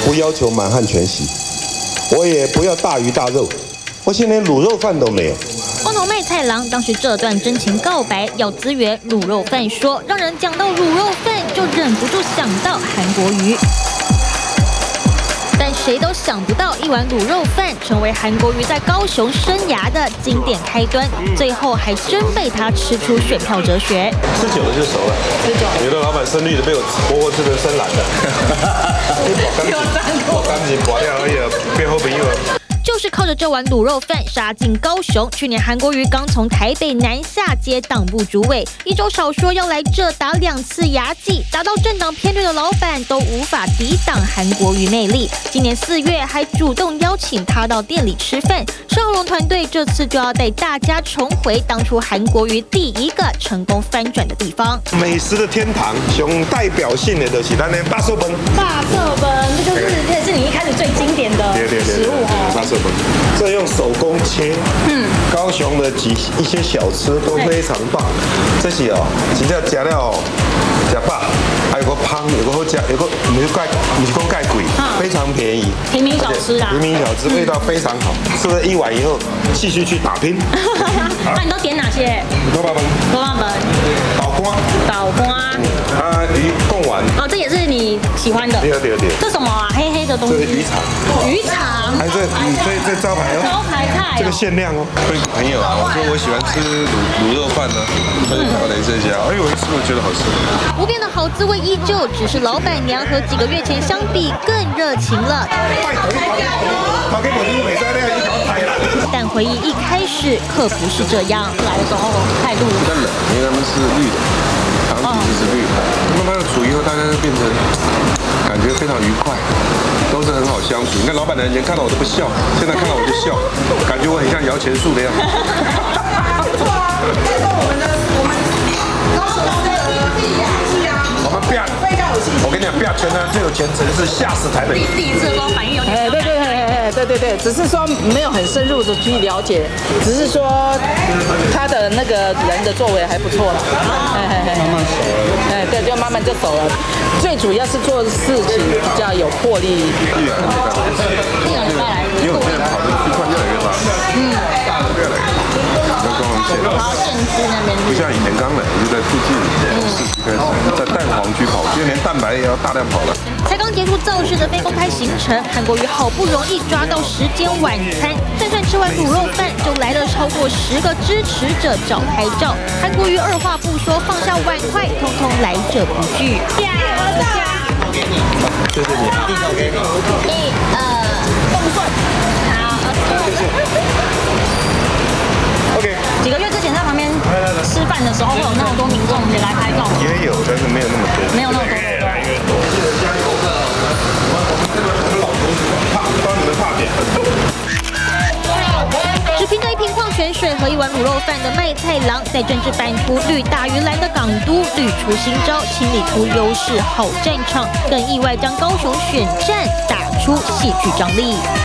不要求满汉全席，我也不要大鱼大肉，我现在连卤肉饭都没有。 光头卖菜郎当时这段真情告白要资源卤肉饭说，让人讲到卤肉饭就忍不住想到韩国瑜。但谁都想不到，一碗卤肉饭成为韩国瑜在高雄生涯的经典开端，最后还真被他吃出选票哲学。 吃久了就熟了，有的老板生绿的被我活活吃成深蓝的，我赶紧拔掉而已，变好朋友。 就是靠着这碗卤肉饭杀进高雄。去年韩国瑜刚从台北南下接党部主委，1周少说要来这打2次牙祭，打到政党偏绿的老板都无法抵挡韩国瑜魅力。今年4月还主动邀请他到店里吃饭。邵宏团队这次就要带大家重回当初韩国瑜第一个成功翻转的地方。 美食的天堂，熊代表性的就是咱的八寿本。 八寿本，这是你一开始最经典的食物哦。 这用手工切，高雄的一些小吃都非常棒。这些哦，真正加了加饱，还有个汤，有个好吃，有个不是讲盖贵，非常便宜。 平民小吃啊， 平民小吃味道非常好。吃了1碗以后，继续去打拼。 那你都点哪些？ 锅巴饭， 倒瓜， 鱼贡丸。 哦，这也是你喜欢的。 对。 这什么啊？黑黑的东西。 这是鱼肠。 鱼肠。 还这招牌哦。 招牌菜。 这个限量哦。 跟朋友啊，我说我喜欢吃卤肉饭呢，他就跑来这家，哎呦，我一吃我觉得好吃。 不变的好滋味依旧，只是老板娘和几个月前相比更热情了。但回忆一开始可不是这样， 来的时候态度比较冷，因为他们是绿的，糖其实是绿的，慢慢的煮以后，大家就变成感觉非常愉快，都是很好相处。你看老板娘以前看到我都不笑，现在看到我就笑，感觉我很像摇钱树的样子。 我跟你讲，不要钱呢，最有钱城市吓死台北。 第一次说反应有点。 对，只是说没有很深入的去了解，只是说他的那个人的作为还不错了。慢慢熟了。对，就慢慢就熟了。最主要是做事情比较有魄力。 1个礼拜来， 因为我现在跑的区块越来越大，越来越大。 好，县区那边不像以前刚来，我就在附近市区开始，在蛋黄区跑，今年连蛋白也要大量跑了。 才刚结束造势的非公开行程，韩国瑜好不容易抓到时间晚餐，算吃完卤肉饭，就来了超过10个支持者找拍照。韩国瑜二话不说，放下碗筷，通通来者不拒。 谢谢你，一条给你。 动顺，好，谢谢。 OK。 几个月之前在旁边吃饭的时候，会有那么多民众也来拍照吗？ 也有，但是没有那么多。 没有那么多。 越来越多。帮你们怕点。 只凭着一瓶矿泉水和一碗卤肉饭的卖菜郎，在政治版图绿大于蓝的港都屡出新招，清理出优势好战场，更意外将高雄选战打出戏剧张力。